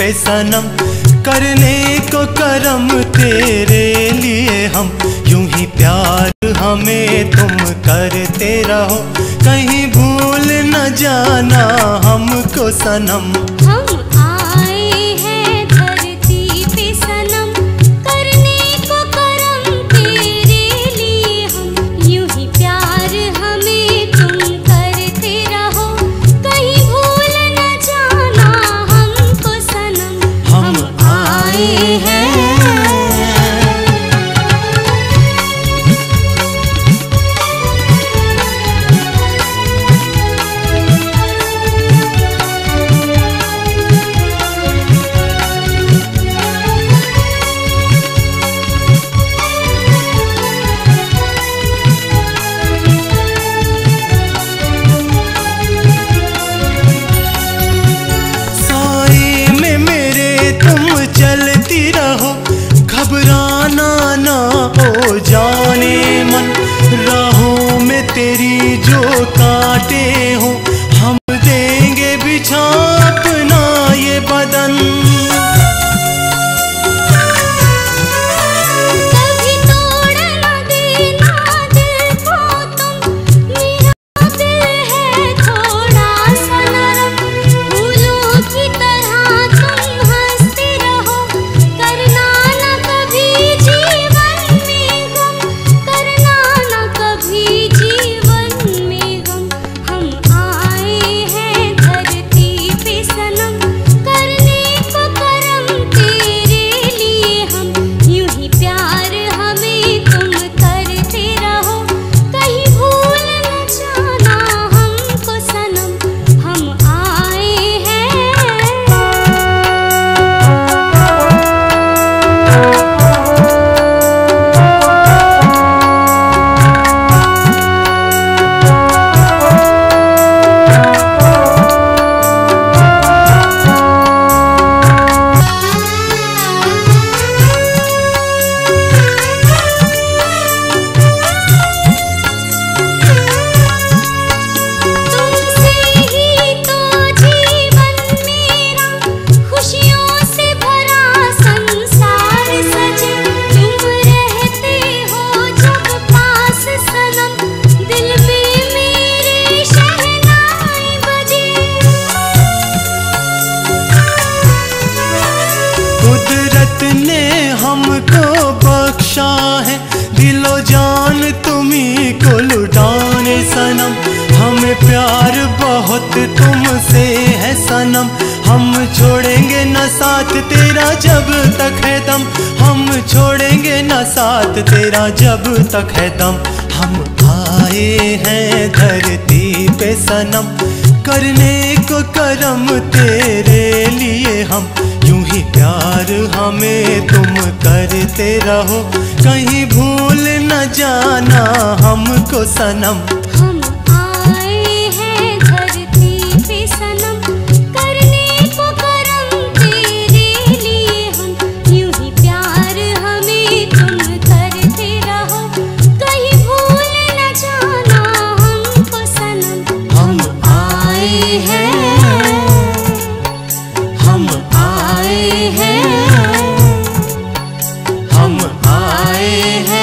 पे सनम, करने को करम तेरे लिए हम, यूं ही प्यार हमें तुम करते रहो, कहीं भूल न जाना हमको सनम। हम आए हैं धरती पे सनम, करने को करम तेरे लिए हम, यूं ही प्यार हमें तुम करते रहो, कहीं भूल न जाना हमको सनम। हम आए हैं। जाने मन राहों में तेरी जो कांटे हो, हम देंगे बिछा अपना ये बदन। कभी तोड़ न देना दिल को तुम, मेरा दिल है थोड़ा सा नरम, फूलों की तरह तुम हंसते रहो, करना न कभी जीवन में गम, करना न कभी जीवन में गम। हम आए हैं धरती पे सनम, करने को करम तेरे लिए हम, यूं ही प्यार हमें तुम करते रहो, कहीं भूल न जाना हमको सनम। हम आए हैं। तुमसे ही तो जीवन मेरा, खुशियों से भरा संसार सजे, तुम रहते हो जब पास सनम, दिल में मेरे शहनाई बजे। कुदरत ने हमको बख्शा है, दिलो जान तुम्ही को लुटाने सनम, हमें प्यार बहुत तुमसे है सनम, हम छोड़ेंगे न साथ तेरा जब तक है दम, हम छोड़ेंगे न साथ तेरा जब तक है दम। हम आए हैं धरती पे सनम, करने को करम तेरे लिए हम, यूं ही प्यार हमें तुम करते रहो, कहीं भूल न जाना हमको सनम। हम आए हैं धरती पे सनम, करने को करम तेरे लिए हम, यूं ही प्यार हमें तुम करते रहो, कहीं भूल न जाना हमको सनम। हम आए हैं। हम आए हैं। हम आए हैं।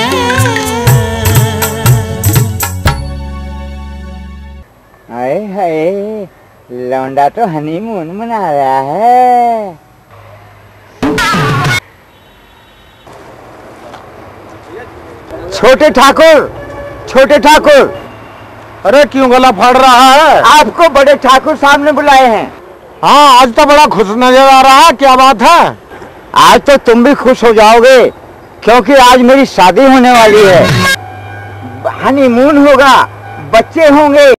हाय हाय, लौंडा तो हनीमून मना रहा है। छोटे ठाकुर, छोटे ठाकुर। अरे क्यों गला फाड़ रहा है? आपको बड़े ठाकुर साहब ने बुलाए हैं। हाँ, आज तो बड़ा खुश नजर आ रहा है, क्या बात है? आज तो तुम भी खुश हो जाओगे, क्योंकि आज मेरी शादी होने वाली है, हनीमून होगा, बच्चे होंगे।